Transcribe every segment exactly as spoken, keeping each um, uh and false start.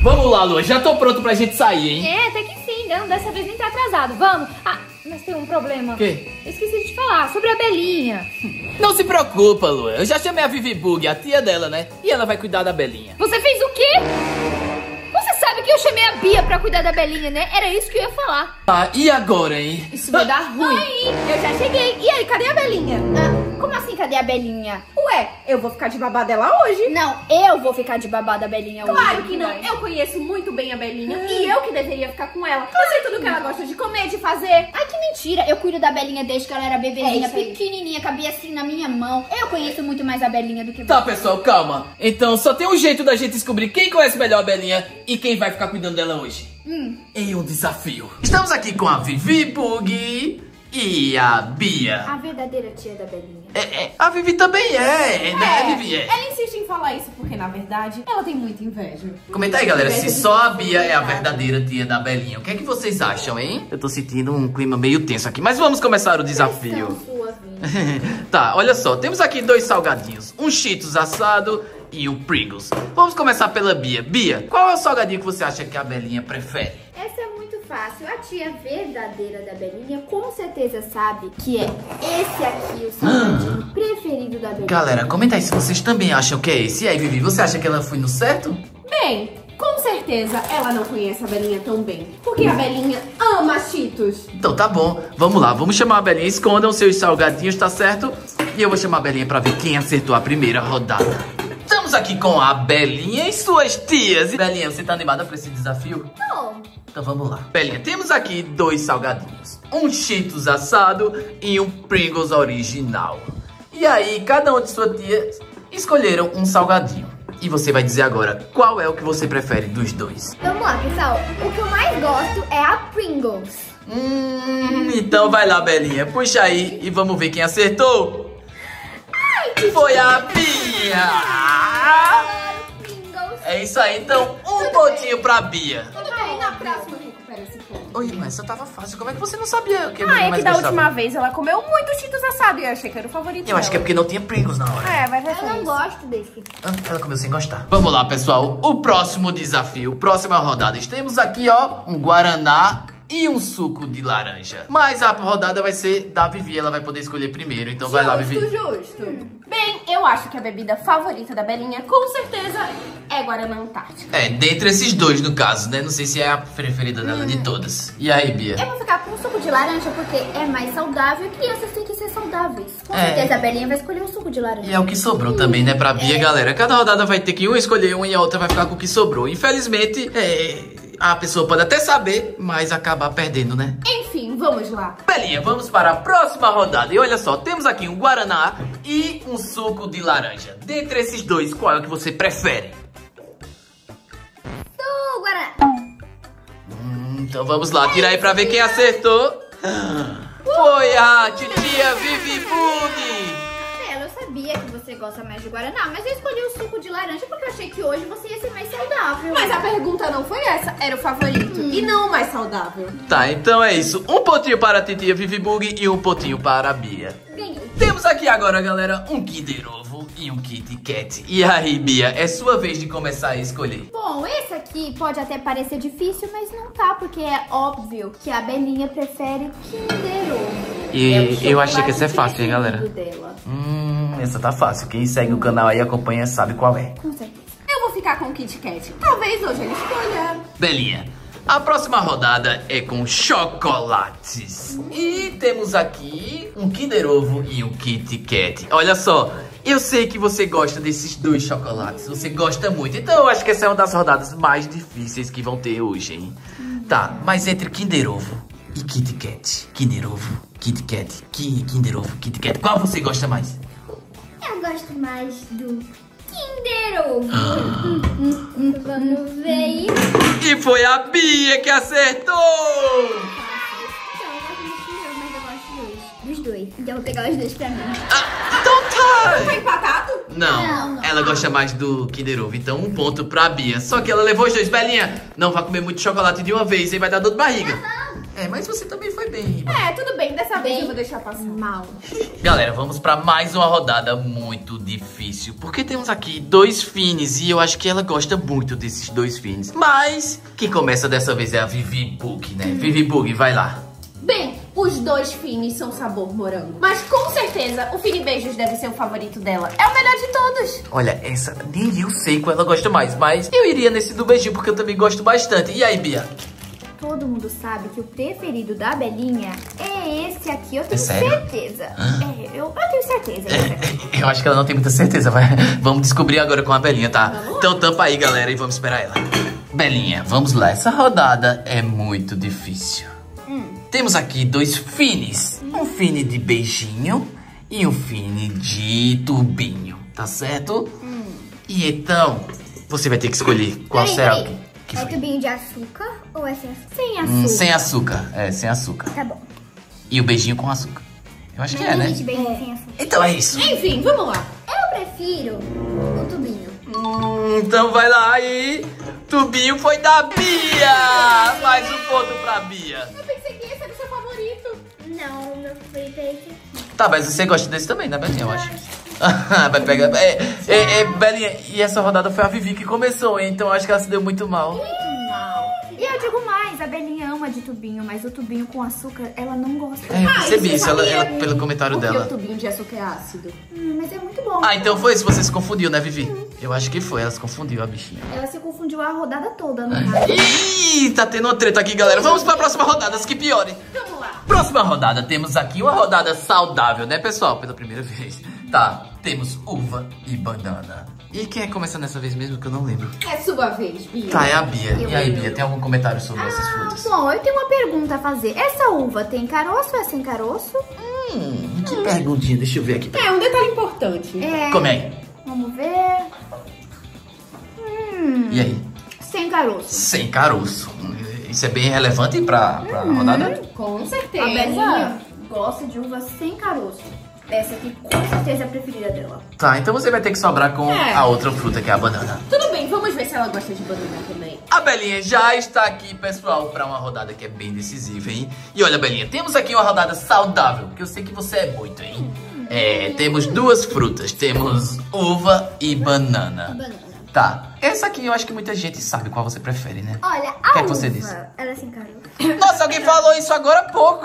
Vamos lá, Lua, já tô pronto pra gente sair, hein? É, até que sim, não, dessa vez nem tá atrasado. Vamos. Ah, mas tem um problema. O quê? Eu esqueci de te falar, sobre a Belinha. Não se preocupa, Lua. Eu já chamei a Vivi Bug, a tia dela, né? E ela vai cuidar da Belinha. Você fez o quê? Você sabe que eu chamei a Bia pra cuidar da Belinha, né? Era isso que eu ia falar. Ah, e agora, hein? Isso vai dar ruim. Oi, eu já cheguei. E aí, cadê a Belinha? Ah, como assim, cadê a Belinha? Ué, eu vou ficar de babá dela hoje? Não, eu vou ficar de babá da Belinha hoje. Claro que não. Eu conheço muito bem a Belinha e eu que deveria ficar com ela. Eu sei tudo que ela gosta de comer, de fazer. Ai, que mentira. Eu cuido da Belinha desde que ela era bebezinha, É isso aí. pequenininha, cabia assim na minha mão. Eu conheço muito mais a Belinha do que você. Tá, pessoal, calma. Então, só tem um jeito da gente descobrir quem conhece melhor a Belinha e quem vai ficar cuidando dela hoje. Hum. Em um desafio. Estamos aqui com a Vivi Bug e a Bia. A verdadeira tia da Belinha. É, é, a Vivi também é, né, Vivi? É. Ela insiste em falar isso porque, na verdade, ela tem muita inveja. Comenta aí, galera, se só a Bia é a verdadeira tia da Belinha. O que é que vocês acham, hein? Eu tô sentindo um clima meio tenso aqui, mas vamos começar o desafio. Tá, olha só, temos aqui dois salgadinhos, um Cheetos assado e um Pringles. Vamos começar pela Bia. Bia, qual é o salgadinho que você acha que a Belinha prefere? Essa é muito fácil. A tia verdadeira da Belinha com certeza sabe que é esse aqui o salgadinho preferido da Belinha. Galera, comenta aí se vocês também acham que é esse. E aí, Vivi, você acha que ela foi no certo? Bem, com certeza ela não conhece a Belinha tão bem. Porque a Belinha ama Cheetos. Então tá bom, vamos lá, vamos chamar a Belinha. Escondam seus salgadinhos, tá certo? E eu vou chamar a Belinha pra ver quem acertou a primeira rodada. Estamos aqui com a Belinha e suas tias. Belinha, você tá animada pra esse desafio? Não. Então vamos lá. Belinha, temos aqui dois salgadinhos. Um Cheetos assado e um Pringles original. E aí, cada um de suas tias escolheram um salgadinho. E você vai dizer agora qual é o que você prefere dos dois. Vamos lá, pessoal. O que eu mais gosto é a Pringles. Hum, então vai lá, Belinha. Puxa aí e vamos ver quem acertou. Ai, foi a Bia. Pringles. É isso aí, então um pontinho pra Bia. Tudo bem, na próxima eu recupero esse ponto. Oi, mas essa tava fácil. Como é que você não sabia o que a Ah, Belinha é mais que da gostava? última vez ela comeu muito Cheetos assado e eu achei que era o favorito Eu acho que é dela. porque não tinha Pringles na hora. É, vai ver Eu não gosto desse. Ah, ela comeu sem gostar. Vamos lá, pessoal. O próximo desafio, próxima rodada. Temos aqui, ó, um Guaraná e um suco de laranja. Mas a rodada vai ser da Vivi. Ela vai poder escolher primeiro. Então vai lá, Vivi. Justo, justo. Bem, eu acho que a bebida favorita da Belinha, com certeza, é Guaraná Antártica. É, dentre esses dois, no caso, né? Não sei se é a preferida dela de todas. E aí, Bia? Eu vou ficar com o suco de laranja porque é mais saudável e crianças têm que ser saudáveis. Com É. certeza a Belinha vai escolher o suco de laranja. E é o que sobrou também, né, pra Bia, galera. Cada rodada vai ter que um escolher um e a outra vai ficar com o que sobrou. Infelizmente, é, a pessoa pode até saber, mas acabar perdendo, né? Enfim, vamos lá. Belinha, vamos para a próxima rodada. E olha só, temos aqui um Guaraná e um suco de laranja. Dentre esses dois, qual é o que você prefere? Do Guaraná. Hum, então vamos lá, tira aí pra ver quem acertou. Foi a titia Vivi Bug. Marcelo, eu sabia que você gosta mais de Guaraná, mas eu escolhi o suco de laranja porque eu achei que hoje você ia ser mais saudável. Mas a pergunta não foi essa, era o favorito e não o mais saudável. Tá, então é isso. Um pontinho para a titia Vivi Bug e um pontinho para a Bia. Ganhei. Temos aqui agora, galera, um Kinder Ovo e um Kit Kat. E aí, Bia, é sua vez de começar a escolher. Bom, esse aqui pode até parecer difícil, mas não tá, porque é óbvio que a Belinha prefere Kinder Ovo. E É o eu achei que essa é chocolate fácil, hein, galera? preferido dela. Hum, essa tá fácil. Quem segue o canal aí acompanha sabe qual é. Com certeza. Eu vou ficar com o Kit Kat. Talvez hoje ele escolha. Belinha, a próxima rodada é com chocolates. E temos aqui um Kinder Ovo e um Kit Kat. Olha só, eu sei que você gosta desses dois chocolates. Você gosta muito. Então eu acho que essa é uma das rodadas mais difíceis que vão ter hoje, hein? Tá, mas entre Kinder Ovo e Kit Kat. Kinder Ovo, Kit Kat, Ki- Kinder Ovo, Kit Kat. Qual você gosta mais? Eu gosto mais do Kinder Ovo. Hum, hum, hum, Vamos ver. E foi a Bia que acertou! Então, eu gosto dos Kinder Ovo, mas eu gosto dos, dos dois. Então eu vou pegar os dois pra mim. Ah, então tá! Tá empatado? Não, Não, não. ela gosta mais do Kinder Ovo, então um ponto pra Bia. Só que ela levou os dois. Belinha, não vai comer muito chocolate de uma vez, aí vai dar dor de barriga. Não, É, mas você também foi bem, Riba. É, tudo bem, dessa vez Bem eu vou deixar passar. Mal. Galera, vamos pra mais uma rodada muito difícil. Porque temos aqui dois Finis e eu acho que ela gosta muito desses dois Finis. Mas quem começa dessa vez é a Vivi Bug, né? Vivi Bug, vai lá. Bem, os dois Finis são sabor morango. Mas com certeza o Fini Beijos deve ser o favorito dela. É o melhor de todos. Olha, essa nem eu sei qual ela gosta mais, mas eu iria nesse do beijinho porque eu também gosto bastante. E aí, Bia? Todo mundo sabe que o preferido da Belinha é esse aqui, eu tenho É sério? certeza. É, eu, eu tenho certeza. Eu acho que ela não tem muita certeza, vai. Vamos descobrir agora com a Belinha, tá? Então tampa aí, galera, e vamos esperar ela. Belinha, vamos lá. Essa rodada é muito difícil. Hum. Temos aqui dois Finis. Um Fini de beijinho e um Fini de tubinho, tá certo? Hum. E então, você vai ter que escolher qual Peraí, será peraí. o que, que É foi. tubinho de açúcar ou é sem açúcar? Sem açúcar. Hum, sem açúcar, é, sem açúcar. Tá bom. E o beijinho com açúcar. Eu acho que é, Não né? existe beijinho sem açúcar. Então é isso. Enfim, vamos lá. Eu prefiro o tubinho. Hum, então vai lá aí. Tubinho foi da Bia. Mais um ponto pra Bia. Eu pensei que esse era o seu favorito. Não, meu favorito é esse aqui. Tá, mas você gosta desse também, né, Belinha? Eu acho. Vai pegar. É, é, é, Belinha, e essa rodada foi a Vivi que começou, hein? Então eu acho que ela se deu muito mal. Muito mal. E eu digo mais, a Belinha ama de tubinho, mas o tubinho com açúcar, ela não gosta. É, eu Ah, percebi isso isso, eu ela, sabia. ela- pelo comentário Porque dela. o tubinho de açúcar é ácido. Hum, mas é muito bom. Ah, então foi isso, você se confundiu, né, Vivi? Eu acho que foi, ela se confundiu, a bichinha. Ela se confundiu a rodada toda, no caso. Ih, tá tendo uma treta aqui, galera. Vamos pra próxima rodada, as que piorem. Vamos lá. Próxima rodada, temos aqui uma rodada saudável, né, pessoal? Pela primeira vez. Tá, temos uva e banana. E quem é que começa nessa vez mesmo que eu não lembro? É sua vez, Bia. Tá, é a Bia. Eu E aí, lembro. Bia, tem algum comentário sobre essas Ah, frutas? bom, eu tenho uma pergunta a fazer. Essa uva tem caroço ou é sem caroço? Hum, que perguntinha, deixa eu ver aqui. É, um detalhe importante. É. Come aí. Vamos ver. Hum, E aí? sem caroço. Sem caroço. Isso é bem relevante pra, pra rodada? Com A certeza. Belinha gosta de uva sem caroço. Essa aqui com certeza é a preferida dela. Tá, então você vai ter que sobrar com É. a outra fruta, que é a banana. Tudo bem, vamos ver se ela gosta de banana também. A Belinha já está aqui, pessoal, pra uma rodada que é bem decisiva, hein? E olha, Belinha, temos aqui uma rodada saudável, que eu sei que você é muito, hein? É, temos duas frutas, temos uva e banana. Banana. Tá, essa aqui eu acho que muita gente sabe qual você prefere, né? Olha, a O que é que uva, você disse? ela é sem caroço. Nossa, alguém falou isso agora há pouco.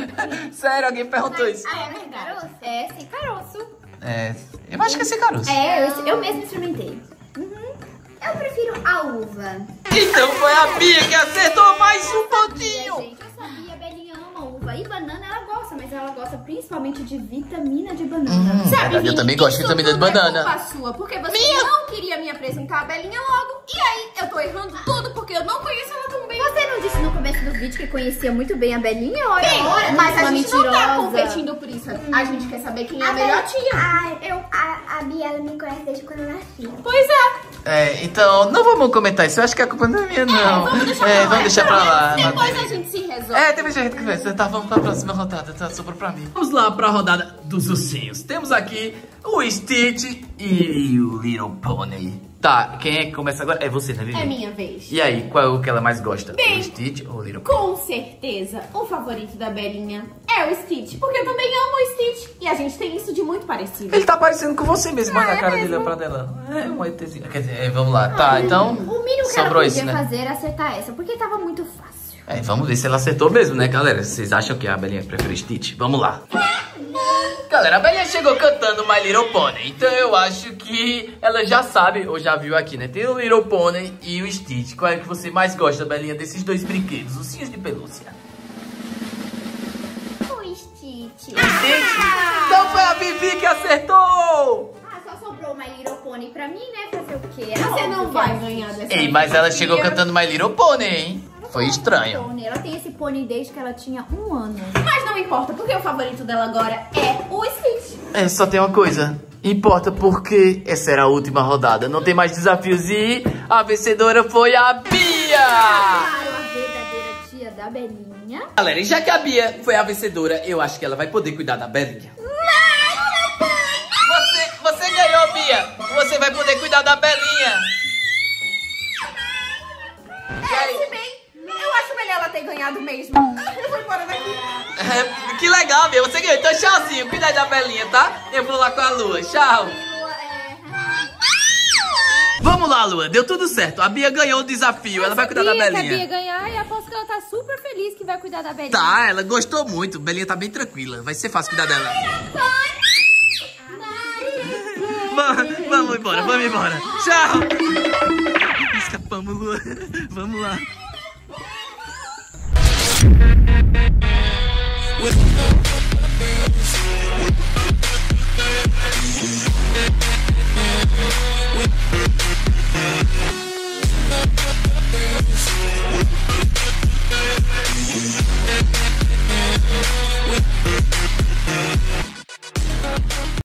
Sério, alguém perguntou isso. Ah, é sem caroço? É sem caroço. É, eu acho que é sem caroço. É, eu, eu mesma experimentei. Uhum. Eu prefiro a uva. Então foi a Bia que acertou mais um Sabia, pontinho. gente, eu sabia, a Belinha ama uva. E banana ela gosta, mas ela gosta principalmente de vitamina de banana. Hum, verdade, eu Vini, também gosto de isso vitamina de tudo banana. É culpa sua, porque você não queria me apresentar a Belinha logo. E aí, eu tô errando tudo porque eu não conheço ela tão bem. Você não disse no começo do vídeo que conhecia muito bem a Belinha? Olha, Bem, olha, mas a uma gente não tá mentirosa. competindo por isso. A gente quer saber quem é a melhor tia. Ah, eu, a, a Bia, ela me conhece desde quando eu nasci. Pois é. É, então, não vamos comentar isso. Eu acho que a culpa não é minha, não. Vamos deixar É, pra lá. vamos deixar pra lá. Depois a gente se resolve. É, tem muita gente que conversa. Tá, vamos pra próxima rodada. Tá, sobrou pra mim. Vamos lá pra rodada dos ursinhos. Temos aqui o Stitch e o Little Pony. Tá, quem é que começa agora? É você, né, Vivi? É minha vez. E aí, qual é o que ela mais gosta? Bem, o Stitch ou o Little Pony? Com certeza, o favorito da Belinha é o Stitch, porque eu também amo o Stitch. E a gente tem isso de muito parecido. Ele tá parecendo com você mesmo. Olha Ah, a cara é dele mesmo? pra dela. É um ETzinho. Quer dizer, é, vamos lá. Tá, então, O mínimo que ela sobrou podia esse, né? fazer era acertar essa, porque tava muito fácil. É, vamos ver se ela acertou mesmo, né, galera? Vocês acham que a Belinha prefere o Stitch? Vamos lá. Galera, a Belinha chegou cantando My Little Pony. Então eu acho que ela já sabe, ou já viu aqui, né? Tem o Little Pony e o Stitch. Qual é que você mais gosta, Belinha, desses dois brinquedos? Os ursinhos de pelúcia. O Stitch. O Stitch? Então foi a Vivi que acertou! Ah, só sobrou My Little Pony pra mim, né? Fazer o quê? É Você óbvio não que vai ela- ganhar dessa Ei, mas ela vez, chegou Bia. cantando My Little Pony, hein? Foi estranho. Pony. Ela tem esse pônei desde que ela tinha um ano. Mas não importa, porque o favorito dela agora é o Stitch. É, só tem uma coisa. Importa porque essa era a última rodada. Não tem mais desafios e a vencedora foi a Bia! Claro, a verdadeira tia da Belinha. Galera, e já que a Bia foi a vencedora, eu acho que ela vai poder cuidar da Belinha. Você, você ganhou, Bia! Você vai poder cuidar da Belinha! E É, aí? se bem, eu acho melhor ela ter ter ganhado mesmo. Eu vou embora daqui. É, que legal, Bia. Você ganhou. Então, tchauzinho. Cuida da Belinha, tá? Eu vou lá com a Lua. Tchau. Vamos lá, Lua. Deu tudo certo. A Bia ganhou o desafio. Ela vai cuidar da Belinha. Que a Bia ganhar e aposto que ela tá super feliz que vai cuidar da Belinha. Tá, ela gostou muito. Belinha tá bem tranquila. Vai ser fácil cuidar dela. Vamos, vamos embora, vamos embora. Tchau. Escapamos, Lua. Vamos lá.